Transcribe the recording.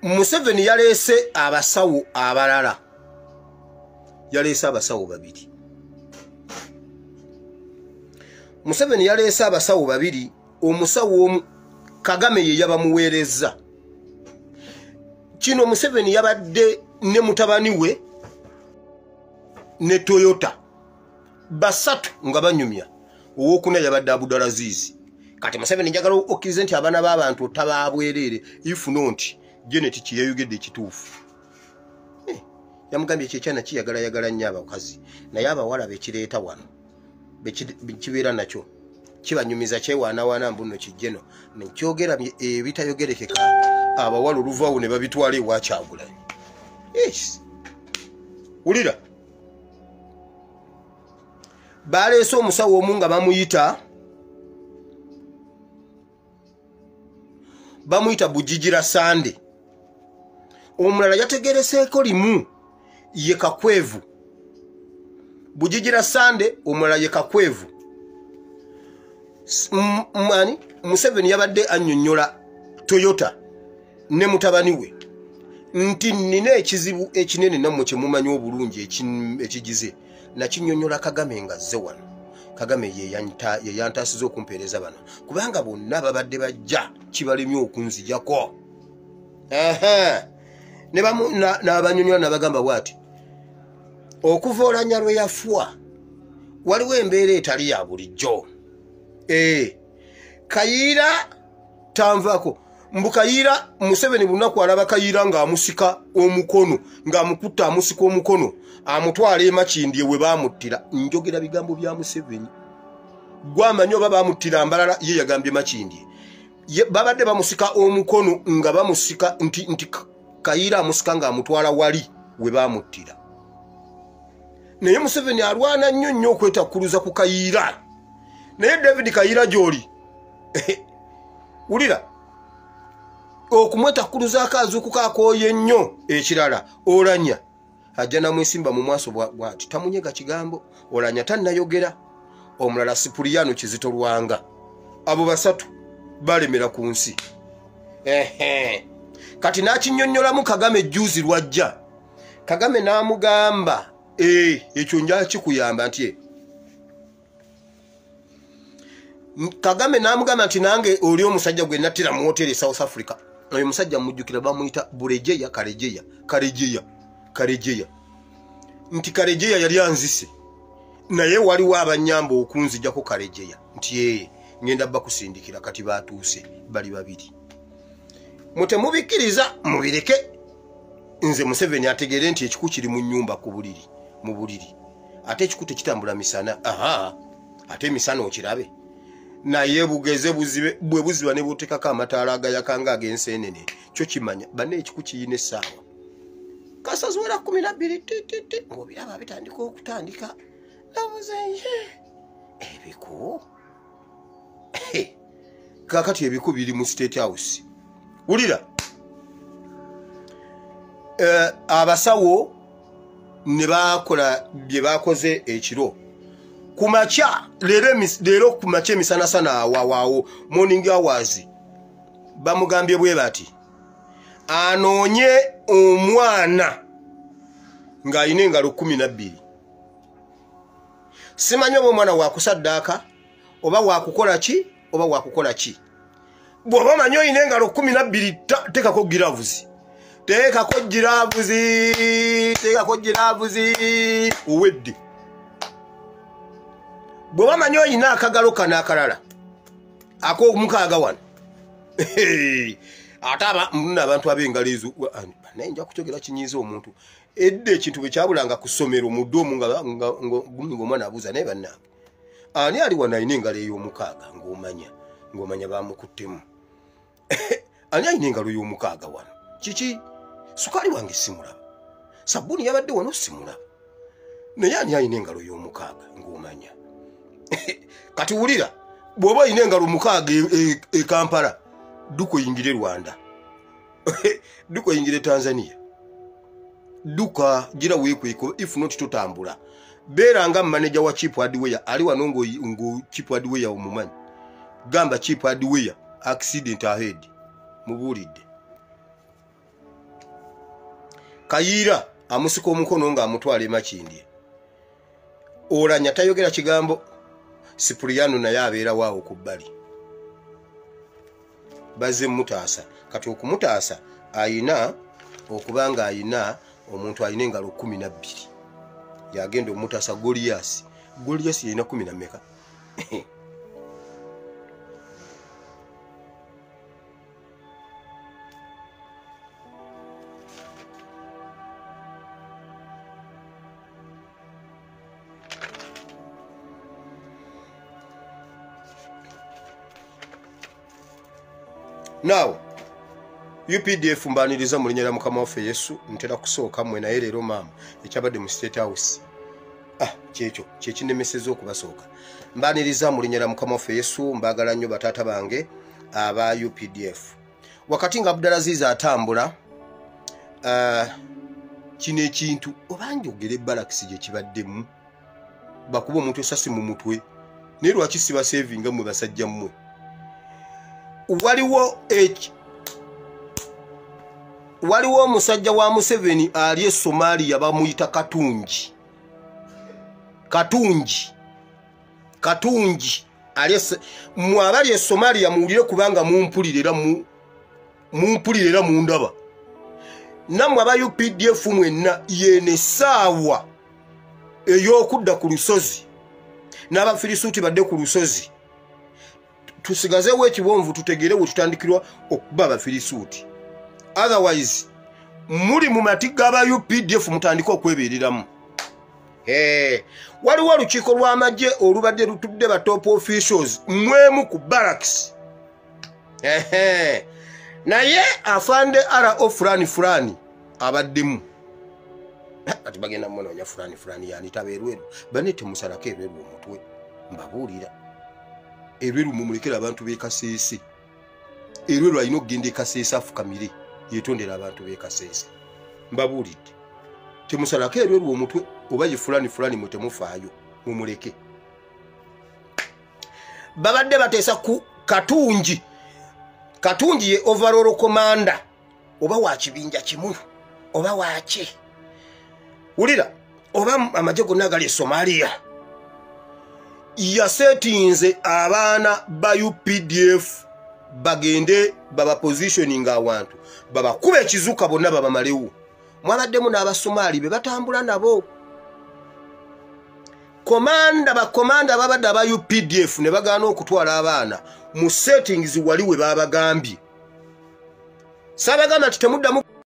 Museveni yaleese abasawo abalala. Yaleese abasawo babiri. Museveni yaleese abasawo babiri, omusawo omu Kagame ye yabamuweereza. Kino Museveni yabadde ne mutabani we ne Toyota basatu nga banyumya. Owokuna yabadde Abdulaziz. Kati Museveni njagala okkirize nti abaana b'abantu tababwerere if not Janet kiyayogedde kituufu. Yamugambye kyekyana kiyagala nnyo abakazi naye abawala bekireeta wano bekibeera nakyo kibanyumiza kyewaanawaana mbuno kijjeno nekyogera ebitayogerekeka abawala oluvaawo ne babitwala ewa Kyagulanyi. Yes. Wulira baleese omusawo omu nga bamuyita Bujijira Sande. Omulala yategereseeko limu ye Kakwevu. Bujijira Sande omulala ye Kakwevu. Museveni yabadde annyonnyola Toyota ne mutabani we nti nina ekizibu ekinene nammwe kye mumanyi obulungi ekigize nakinnyonnyola Kagame nga azze wano. Kagame ye yantaasiza okumpeereza bano kubanga bonna babadde bajja kibalemye okunzijako. N'abanyonnyola n'abagamba bw'ati okuva olanya lwe yafuwa waliwo embeera etali ya bulijjo. Kayiira tanvaako mbu Kayiira Museveni bunaku alaba Kayiira ng'amusika omukono ng'amukutta amusika omukono amutwala e Makindye we baamuttira. Njogera bigambo bya Museveni. Gwamanyi oba baamuttira mbalala ye yagambye Makindye. Babadde bamusika omukono nga bamusika nti Kayiira amusika ng'amutwala wali we baamuttira. Naye Museveni alwana nnyo okwetakkuluza ku Kayiira. Naye David Kayiira gy'oli wulira okumwetakkuluza akaazuuku kakooye nnyo ekirala olanya ajja namwesimba mu maaso bw'ati tamunyega kigambo. Olanya tannayogera. Omulala Sipuliyano Kizito Lwanga. Abo basatu balemera ku nsi. Kati n'akinnyonnyolamu Kagame jjuuzi lwajja. Kagame n'amugamba ekyo nja kikuyamba nti Kagame n'amugamba nti nange oli omusajja gwe nattira mu hoteli South Africa. Oyo musajja mujjukira bamuyita Bulejeya Karejeya. Nti Karejeya yali anzise naye waliwo abanyamba okunzijjako Karejeya nti ngenda bakusindikira kati batuuse bali babiri. Mutemubikkiriza mubireke. Nze Museveni ategeere nti ekiku kiri mu nnyumba mu buliri. Ate ekiku tekitambula misana. Ate misana okirabe. Naye bugeze buzibe bwe buziba ne butekako amataala agayakanga ag'enseenene kyo kimanya banne ekiku kiyina essaawa kasazuwera 12 ng'obiraba bitandika okutandika nabuze ebiku kakati ebiku biri mu State House. Wulira abasawo ne bakola bye bakoze ekiro kumacha lero kumacha emisana sana awawaawo morning hours bamugambye bwe bati anoonye omwana ng'ayina engalo 12. Simanyi oba omwana wakusaddaaka oba wakukola ki oba wakukola ki. Bw'oba omanyi oyina engalo 12 tekako giravuzi owedde. Bw'oba manyi oyina akagalo kana akalala ak'omukaaga wano ate abantu ab'engalo ezo naye nja kukyogera kinyiiza omuntu edde ekintu bwe kyabulanga ku ssomero mu ddoomu ng'omwana abuuza naye bannange ani ali wano alina engalo ey'omukaaga ng'omanya baamukuttemu. Ani alina engalo y'omukaaga wano kiki? Sukaali wange simulaba, sabbuuni yabadde wano simulaba, naye ani alina engalo y'omukaaga ng'omanya? Kati wulira bw'oba olina engalo 6 e Kampala duko yingire Rwanda duko yingire Tanzania duka gira weekweko if not totambula beera nga manager wa Cheap Hardware ali wano ngo Cheap Hardware omumanyi gamba Cheap Hardware accident ahead mubulidde Kayiira amusika omukono nga amutwala emakindi. Olanya tayogera kigambo. Cipriano naye abeera waawo ku bbali. Bazze mutaasa. Kati okumutaasa ayina okubanga ayina omuntu ayina engalo 12. Yagenda omutaasa Goliath. Goliath yina 10 na meka. Now, UPDF mbaniriza mu linnya lya Mukama waffe Yesu ntera kusooka mmwe naye leero maama ekyabadde mu State House. Kyekyo kyekinemeseza okubasooka. Mbaniriza mu linnya lya Mukama waffe Yesu mbaagala nnyo bataata bange aba UPDF. Wakati nga Abdulaziz atambula kino ekintu oba njogera Barracks gye kibaddemu bakuba omuntu esasi mu mutwe naye lwaki siba savinga mmwe basajja mmwe. Waliwo omusajja wa Museveni ali e Somalia bamuyita Katungi ali mwabali e Somalia muwulire kubanga mumpulirira mu ndaba. Nammwe aba UPDF mwenna yene saawa ey'okudda ku lusozi n'abafirisuuti badde ku lusozi tusigazeewo ekiwonvu tutegere we tutandikirwa okuba abafirisuuti. Otherwise muli mu mati g'aba UPDF mutandika okwebeereramu. Waliwo olukiiko lw'amagye olubadde lutudde ba top officials mwemu ku Barracks. Naye afande RO fulani abaddemu. Kati bagenda mmonoonya fulani yanita beerweru banete musalako ebweru omutwe mbabuulira. Erweru mumulekera abantu b'Ekaseese. Erweru alina okugenda Ekaseese afukamire yetondera abantu b'Ekaseese. Mbabuulidde temusalako erweru omutwe oba ye fulani mwe temufaayo mumuleke. Babadde bateesa ku Katungi ye overall commander oba wa kibinja kimu oba waaki. Wulira oba amagye gonna agali e Somalia yasetinze abaana ba UPDF bagende baba positioning awantu babakuba ekizuka bonna babamalewo. Mwabaddemu n'Abasomali be batambula nabo. Bakomanda babadde aba UPDF ne bagaana okutwala abaana mu settings wali we babagambye. Sabagamba nti temuddamu